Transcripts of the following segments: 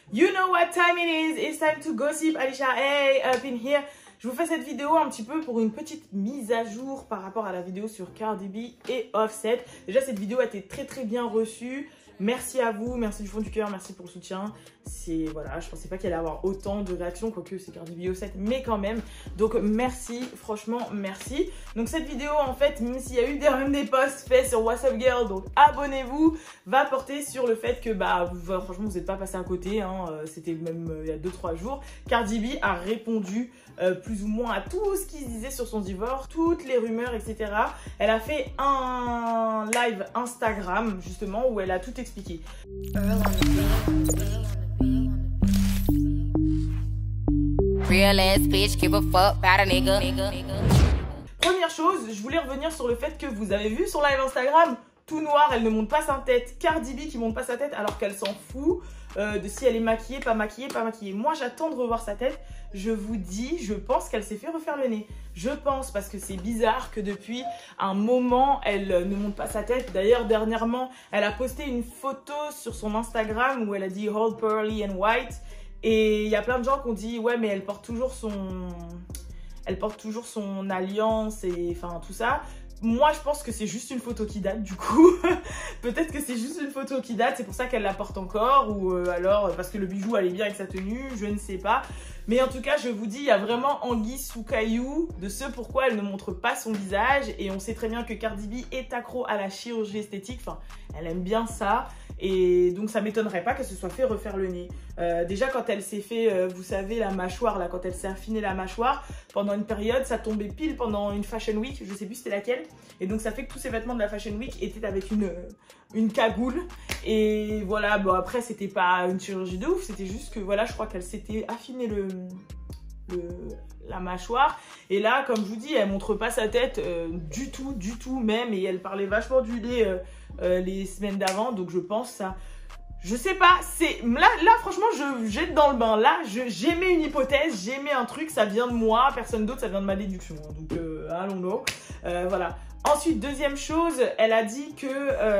You know what time it is, it's time to gossip. Alisha, hey, up in here. Je vous fais cette vidéo un petit peu pour une petite mise à jour par rapport à la vidéo sur Cardi B et Offset. Déjà, cette vidéo a été très bien reçue. Merci à vous, merci du fond du cœur, merci pour le soutien. Voilà, je pensais pas qu'il allait avoir autant de réactions, quoique c'est Cardi B Offset, mais quand même. Donc merci, franchement merci. Donc cette vidéo en fait, même s'il y a eu même des posts faits sur What's Up Girl, donc abonnez-vous, va porter sur le fait que franchement vous n'êtes pas passé à côté, hein, c'était même il y a 2-3 jours. Cardi B a répondu plus ou moins à tout ce qui se disait sur son divorce, toutes les rumeurs, etc. Elle a fait un live Instagram justement où elle a tout expliqué. Real ass bitch, give a fuck about a nigga. Première chose, je voulais revenir sur le fait que vous avez vu son live Instagram, tout noir, elle ne monte pas sa tête. Cardi B qui monte pas sa tête alors qu'elle s'en fout de si elle est maquillée, pas maquillée, pas maquillée. Moi, j'attends de revoir sa tête. Je vous dis, je pense qu'elle s'est fait refaire le nez. Je pense parce que c'est bizarre que depuis un moment, elle ne monte pas sa tête. D'ailleurs, dernièrement, elle a posté une photo sur son Instagram où elle a dit « All pearly and white ». Et il y a plein de gens qui ont dit « Ouais, mais elle porte toujours son alliance et enfin tout ça ». Moi, je pense que c'est juste une photo qui date, du coup. Peut-être que c'est juste une photo qui date, c'est pour ça qu'elle la porte encore. Ou alors, parce que le bijou allait bien avec sa tenue, je ne sais pas. Mais en tout cas, je vous dis, il y a vraiment anguille sous caillou de ce pourquoi elle ne montre pas son visage. Et on sait très bien que Cardi B est accro à la chirurgie esthétique. Enfin, elle aime bien ça. Et donc, ça m'étonnerait pas qu'elle se soit fait refaire le nez. Déjà, quand elle s'est fait, vous savez, la mâchoire, là, quand elle s'est affinée la mâchoire, pendant une période, ça tombait pile pendant une Fashion Week. Je sais plus c'était laquelle. Et donc, ça fait que tous ses vêtements de la Fashion Week étaient avec une cagoule. Et voilà, bon, après, c'était pas une chirurgie de ouf. C'était juste que, voilà, je crois qu'elle s'était affiné la mâchoire. Et là, comme je vous dis, elle montre pas sa tête du tout même. Et elle parlait vachement du nez les semaines d'avant. Donc, je pense ça... Je sais pas, là franchement je jette dans le bain, là j'émets une hypothèse, j'émets un truc, ça vient de moi, personne d'autre, ça vient de ma déduction, donc allons-nous, voilà. Ensuite, deuxième chose, elle a dit que,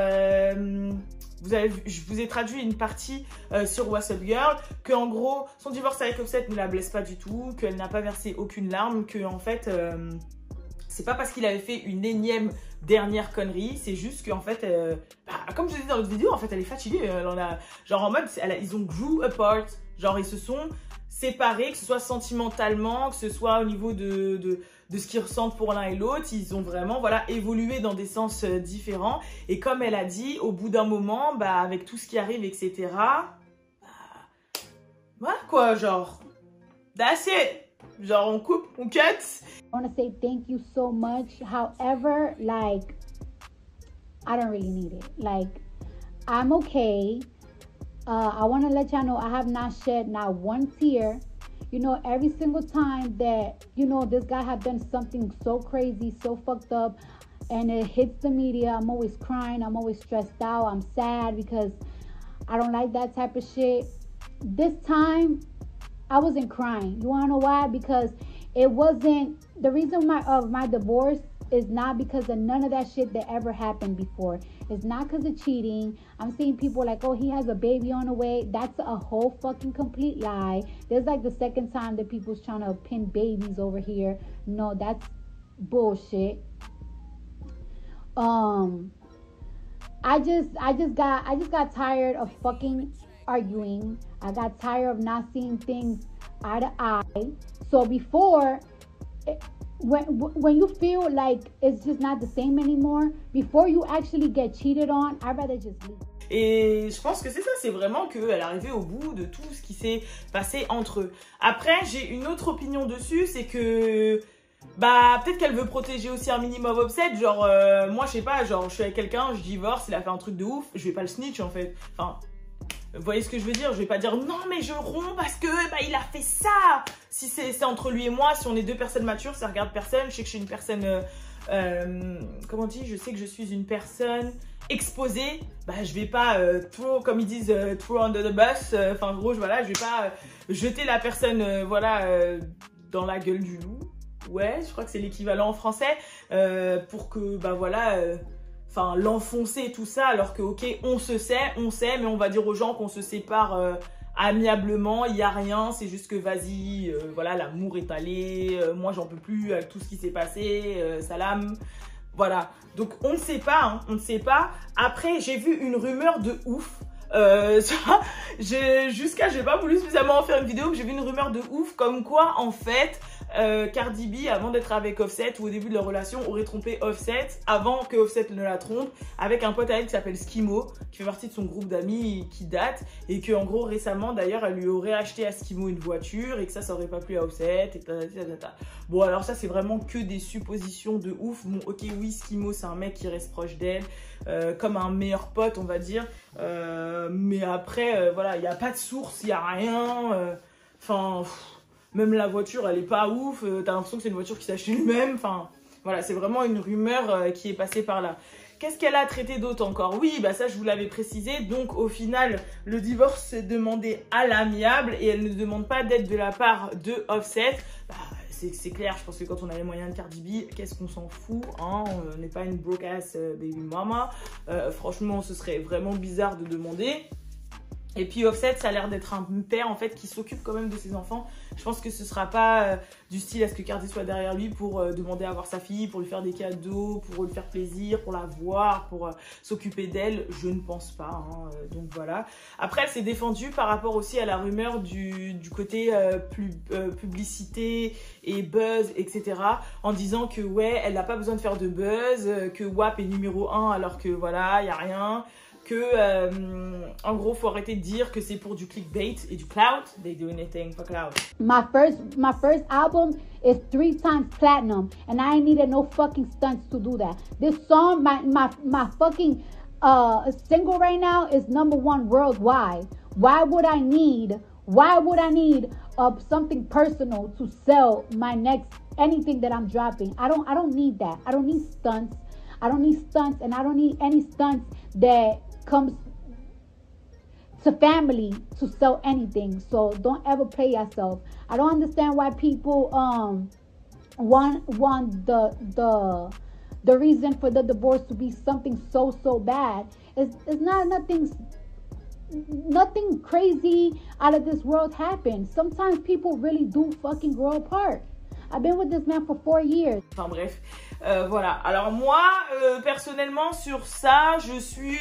je vous ai traduit une partie sur What's Up Girl, que en gros, son divorce avec Offset ne la blesse pas du tout, qu'elle n'a pas versé aucune larme, que en fait, c'est pas parce qu'il avait fait une énième dernière connerie, c'est juste qu'en fait, comme je vous ai dit dans l'autre vidéo, en fait, elle est fatiguée. Elle en a, genre en mode, ils ont grew apart, genre ils se sont séparés, que ce soit sentimentalement, que ce soit au niveau de ce qu'ils ressentent pour l'un et l'autre. Ils ont vraiment, voilà, évolué dans des sens différents. Et comme elle a dit, au bout d'un moment, avec tout ce qui arrive, etc., voilà quoi, genre, that's it. Genre, on coupe, on cut. I want to say thank you so much. However, like, I don't really need it. Like, I'm okay. I want to let y'all know I have not shed not one tear. You know, every single time that, you know, this guy have done something so crazy, so fucked up, and it hits the media, I'm always crying. I'm always stressed out. I'm sad because I don't like that type of shit. This time, I wasn't crying. You want to know why? Because it wasn't, the reason of my divorce is not because of none of that shit that ever happened before. It's not because of cheating. I'm seeing people like, oh, he has a baby on the way. That's a whole fucking complete lie. There's like the second time that people's trying to pin babies over here. No, that's bullshit. I just got tired of fucking arguing. I got tired of not seeing things eye to eye. So before, when you feel like it's just not the same anymore, before you actually get cheated on, I'd rather just leave. Et je pense que c'est ça, c'est vraiment qu'elle est arrivée au bout de tout ce qui s'est passé entre eux. Après, j'ai une autre opinion dessus, c'est que peut-être qu'elle veut protéger aussi un minimum Offset. Genre, moi je sais pas, genre je suis avec quelqu'un, je divorce, il a fait un truc de ouf, je vais pas le snitch en fait. Enfin, vous voyez ce que je veux dire? Je vais pas dire non mais je romps parce que il a fait ça. Si c'est entre lui et moi, si on est deux personnes matures, ça regarde personne. Je sais que je suis une personne, comment on dit? Je sais que je suis une personne exposée. Je vais pas comme ils disent, throw under the bus. Enfin gros, voilà, je vais pas jeter la personne, voilà, dans la gueule du loup. Ouais, je crois que c'est l'équivalent en français pour que voilà. Enfin, l'enfoncer, tout ça, alors que, ok, on sait, mais on va dire aux gens qu'on se sépare amiablement, il n'y a rien, c'est juste que vas-y, voilà, l'amour est allé, moi j'en peux plus avec tout ce qui s'est passé, salam, voilà. Donc on ne sait pas, hein, on ne sait pas. Après, j'ai vu une rumeur de ouf. J'ai pas voulu spécialement en faire une vidéo, mais j'ai vu une rumeur de ouf comme quoi en fait Cardi B, avant d'être avec Offset ou au début de leur relation, aurait trompé Offset avant que Offset ne la trompe avec un pote à elle qui s'appelle Skimo, qui fait partie de son groupe d'amis qui date, et que en gros récemment d'ailleurs elle lui aurait acheté à Skimo une voiture et que ça aurait pas plu à Offset et tata. Bon, alors ça c'est vraiment que des suppositions de ouf. Bon, ok, oui, Skimo c'est un mec qui reste proche d'elle comme un meilleur pote on va dire, mais après voilà, il n'y a pas de source, il n'y a rien, enfin même la voiture, elle est pas ouf. T'as l'impression que c'est une voiture qui s'achète lui-même. Enfin, voilà, c'est vraiment une rumeur qui est passée par là. Qu'est-ce qu'elle a traité d'autre encore? Oui, bah ça, je vous l'avais précisé. Donc, au final, le divorce s'est demandé à l'amiable et elle ne demande pas d'aide de la part de Offset. Bah, c'est clair, je pense que quand on a les moyens de Cardi B, qu'est-ce qu'on s'en fout, hein? On n'est pas une broke ass baby mama. Franchement, ce serait vraiment bizarre de demander. Et puis Offset, ça a l'air d'être un père en fait qui s'occupe quand même de ses enfants. Je pense que ce sera pas du style à ce que Cardi soit derrière lui pour demander à voir sa fille, pour lui faire des cadeaux, pour lui faire plaisir, pour la voir, pour s'occuper d'elle. Je ne pense pas, hein, donc voilà. Après, elle s'est défendue par rapport aussi à la rumeur du côté publicité et buzz, etc. En disant que ouais, elle n'a pas besoin de faire de buzz, que WAP est numéro 1 alors que voilà, il n'y a rien. Que en gros faut arrêter de dire que c'est pour du clickbait et du clout. They do anything for clout. My first album is 3 times platinum, and I ain't needed no fucking stunts to do that. This song, my fucking single right now is #1 worldwide. Why would I need something personal to sell my next anything that I'm dropping? I don't need that. I don't need stunts. I don't need stunts, and I don't need any stunts that comes to family to sell anything. So don't ever play yourself. I don't understand why people want the reason for the divorce to be something so bad. It's not nothing crazy out of this world happens. Sometimes people really do fucking grow apart. I've been with this man for 4 years. Enfin bref, voilà. Alors moi, personnellement, sur ça, je suis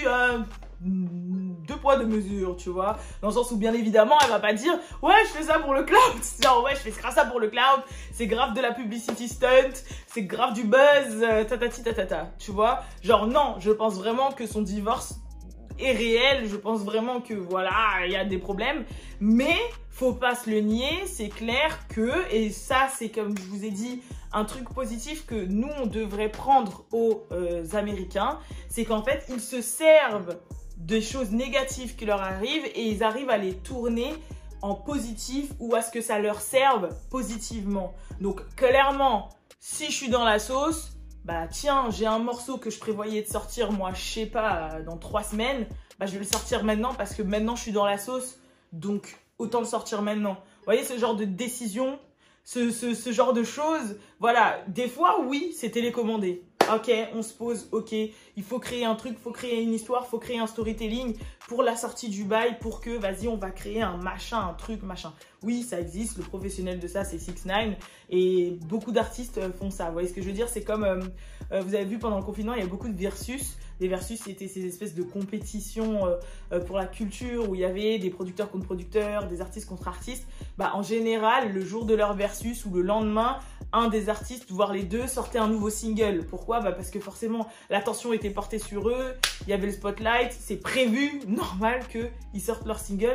2 poids 2 mesures, tu vois. Dans le sens où, bien évidemment, elle va pas dire « Ouais, je fais ça pour le cloud !» Genre « Ouais, je fais ça pour le cloud. C'est grave de la publicity stunt. C'est grave du buzz. Tatati tatata. » Tu vois. Genre non, je pense vraiment que son divorce est réel. Je pense vraiment que, voilà, il y a des problèmes. Mais faut pas se le nier, c'est clair que, et ça c'est comme je vous ai dit, un truc positif que nous on devrait prendre aux Américains, c'est qu'en fait ils se servent des choses négatives qui leur arrivent et ils arrivent à les tourner en positif ou à ce que ça leur serve positivement. Donc clairement, si je suis dans la sauce, bah tiens, j'ai un morceau que je prévoyais de sortir moi, je sais pas, dans 3 semaines, bah je vais le sortir maintenant parce que maintenant je suis dans la sauce, donc autant le sortir maintenant. Vous voyez ce genre de décision, ce genre de choses. Voilà, des fois, oui, c'est télécommandé. Ok, on se pose, ok, il faut créer un truc, il faut créer une histoire, il faut créer un storytelling pour la sortie du bail, pour que, vas-y, on va créer un machin, un truc, machin. Oui, ça existe, le professionnel de ça, c'est 6ix9ine, et beaucoup d'artistes font ça. Vous voyez ce que je veux dire? C'est comme, vous avez vu pendant le confinement, il y a beaucoup de versus. Les versus, c'était ces espèces de compétitions pour la culture où il y avait des producteurs contre producteurs, des artistes contre artistes. Bah, en général, le jour de leur versus ou le lendemain, un des artistes, voire les deux, sortait un nouveau single. Pourquoi? Bah, parce que forcément, l'attention était portée sur eux, il y avait le spotlight, c'est prévu, normal qu'ils sortent leur single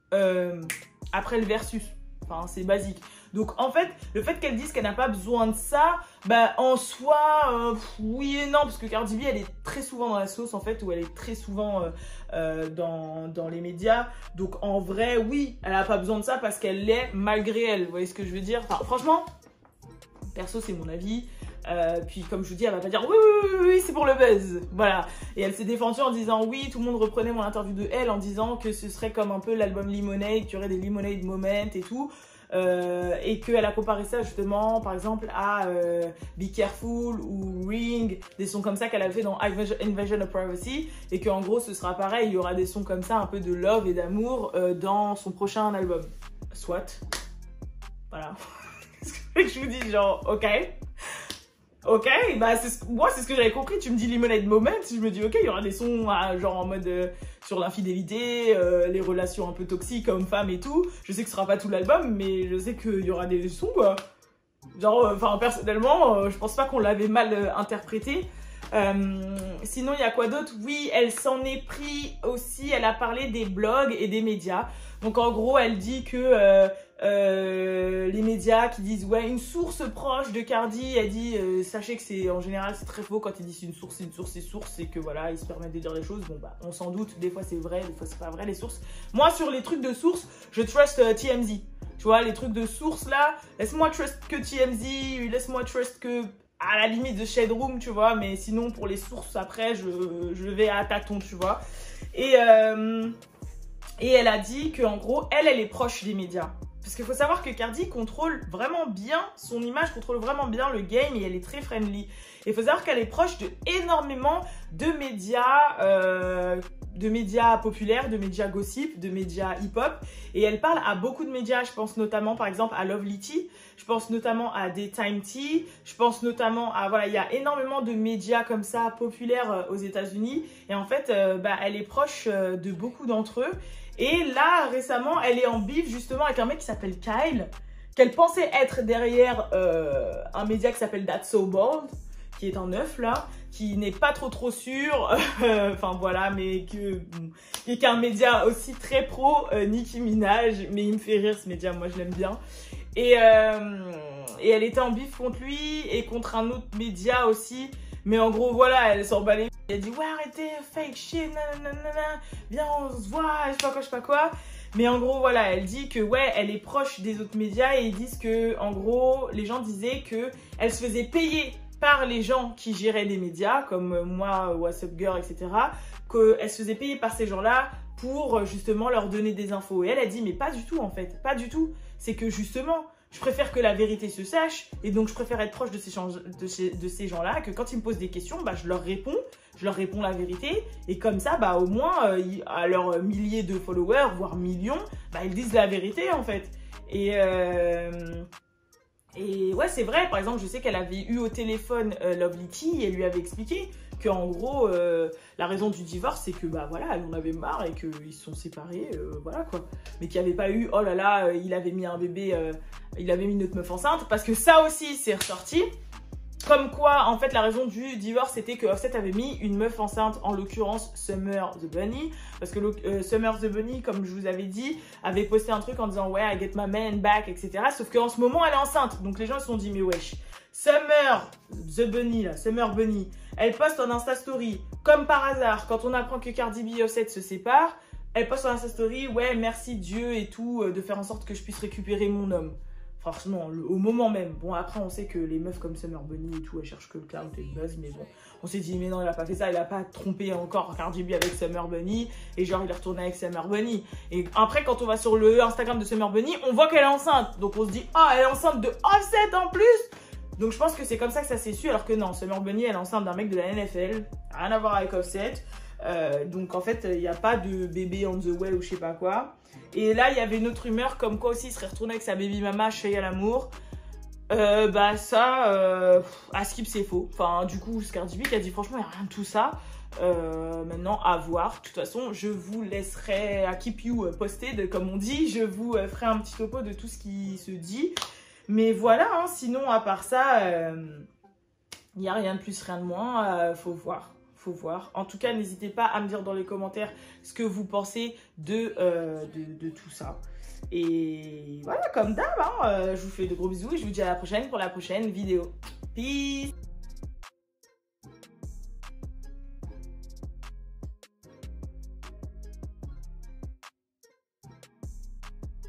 après le versus. Enfin, c'est basique. Donc, en fait, le fait qu'elle dise qu'elle n'a pas besoin de ça, bah, en soi, oui et non, parce que Cardi B, elle est très souvent dans la sauce, en fait, ou elle est très souvent dans les médias. Donc, en vrai, oui, elle n'a pas besoin de ça parce qu'elle l'est malgré elle. Vous voyez ce que je veux dire? Enfin, franchement, perso, c'est mon avis. Puis, comme je vous dis, elle va pas dire oui, c'est pour le buzz. Voilà. Et elle s'est défendue en disant oui, tout le monde reprenait mon interview de elle en disant que ce serait comme un peu l'album Lemonade, qu'il y aurait des Lemonade moments et tout. et qu'elle a comparé ça justement par exemple à Be Careful ou Ring, des sons comme ça qu'elle a fait dans Invasion of Privacy, et qu'en gros ce sera pareil, il y aura des sons comme ça un peu de love et d'amour dans son prochain album. Soit. Voilà. Je vous dis genre ok, bah moi c'est ce que j'avais compris. Tu me dis Lemonade Moment, je me dis ok, il y aura des sons genre en mode sur l'infidélité, les relations un peu toxiques hommes-femmes et tout. Je sais que ce sera pas tout l'album, mais je sais qu'il y aura des sons quoi. Genre, enfin personnellement, je pense pas qu'on l'avait mal interprété. Sinon, il y a quoi d'autre? Oui, elle s'en est pris aussi, elle a parlé des blogs et des médias. Donc en gros, elle dit que les médias qui disent ouais, une source proche de Cardi, elle dit sachez que c'est en général c'est très faux quand ils disent une source, c'est que voilà, ils se permettent de dire les choses. Bon bah on s'en doute, des fois c'est vrai, des fois c'est pas vrai les sources. Moi sur les trucs de source, je trust TMZ. Tu vois, les trucs de source là, laisse-moi trust que TMZ, laisse-moi trust que à la limite de Shade Room, tu vois, mais sinon pour les sources après je vais à tâtons, tu vois. Et elle a dit qu'en gros elle est proche des médias. Parce qu'il faut savoir que Cardi contrôle vraiment bien son image, contrôle vraiment bien le game, et elle est très friendly. Et il faut savoir qu'elle est proche de énormément de médias populaires, de médias gossip, de médias hip-hop. Et elle parle à beaucoup de médias. Je pense notamment par exemple à Lovely Tea, je pense notamment à Daytime Tea, je pense notamment à, voilà, il y a énormément de médias comme ça populaires aux États-Unis. Et en fait, elle est proche de beaucoup d'entre eux. Et là, récemment, elle est en bif justement avec un mec qui s'appelle Kyle, qu'elle pensait être derrière un média qui s'appelle That's So Bold, qui est en œuf là, qui n'est pas trop sûr, enfin voilà, mais qui est un média aussi très pro Nicki Minaj, mais il me fait rire ce média, moi je l'aime bien. Et elle était en bif contre lui et contre un autre média aussi. Mais en gros, voilà, elle s'emballait. Elle a dit, ouais, arrêtez, fake shit, nanana, viens, on se voit, je sais pas quoi. Mais en gros, voilà, elle dit que, ouais, elle est proche des autres médias et ils disent que, en gros, les gens disaient que elle se faisait payer par les gens qui géraient les médias, comme moi, What's Up Girl, etc., qu'elle se faisait payer par ces gens-là pour, justement, leur donner des infos. Et elle a dit, mais pas du tout, en fait, pas du tout. C'est que, justement, je préfère que la vérité se sache, et donc je préfère être proche de ces gens-là, que quand ils me posent des questions, bah, je leur réponds la vérité, et comme ça, bah, au moins, à leurs milliers de followers, voire millions, bah, ils disent la vérité, en fait. Et ouais, c'est vrai, par exemple, je sais qu'elle avait eu au téléphone Lovely Tea, et elle lui avait expliqué qu'en gros, la raison du divorce, c'est que, bah voilà, elle en avait marre et qu'ils se sont séparés, voilà quoi. Mais qu'il n'y avait pas eu, oh là là, il avait mis un bébé, il avait mis une autre meuf enceinte, parce que ça aussi, c'est ressorti. Comme quoi, en fait, la raison du divorce, c'était que Offset avait mis une meuf enceinte, en l'occurrence Summer the Bunny. Parce que Summer the Bunny, comme je vous avais dit, avait posté un truc en disant « Ouais, I get my man back, etc. » Sauf qu'en ce moment, elle est enceinte. Donc les gens se sont dit « Mais wesh, Summer the Bunny, là, Summer Bunny, elle poste en Insta Story, comme par hasard, quand on apprend que Cardi B et Offset se séparent, elle poste en Insta Story « Ouais, merci Dieu et tout, de faire en sorte que je puisse récupérer mon homme. » Franchement, au moment même. Bon, après, on sait que les meufs comme Summer Bunny et tout, elles cherchent que le clout et le buzz, mais bon. On s'est dit, mais non, il a pas fait ça, il a pas trompé encore Cardi B avec Summer Bunny, et genre, il est retourné avec Summer Bunny. Et après, quand on va sur le Instagram de Summer Bunny, on voit qu'elle est enceinte. Donc, on se dit, ah, elle est enceinte de Offset en plus. Donc, je pense que c'est comme ça que ça s'est su, alors que non, Summer Bunny, elle est enceinte d'un mec de la NFL, rien à voir avec Offset. Donc, en fait, il n'y a pas de bébé on the way ou je sais pas quoi. Et là, il y avait une autre rumeur comme quoi aussi il serait retourné avec sa baby mama chez à l'amour. Bah ça, à skip c'est faux. Enfin, du coup, Cardi B qui a dit franchement, il n'y a rien de tout ça. Maintenant, à voir. De toute façon, je vous laisserai à keep you posted, comme on dit. Je vous ferai un petit topo de tout ce qui se dit. Mais voilà, hein, sinon, à part ça, il n'y a rien de plus, rien de moins. Faut voir. Faut voir. En tout cas, n'hésitez pas à me dire dans les commentaires ce que vous pensez de tout ça. Et voilà, comme d'hab, hein, je vous fais de gros bisous et je vous dis à la prochaine pour la prochaine vidéo. Peace!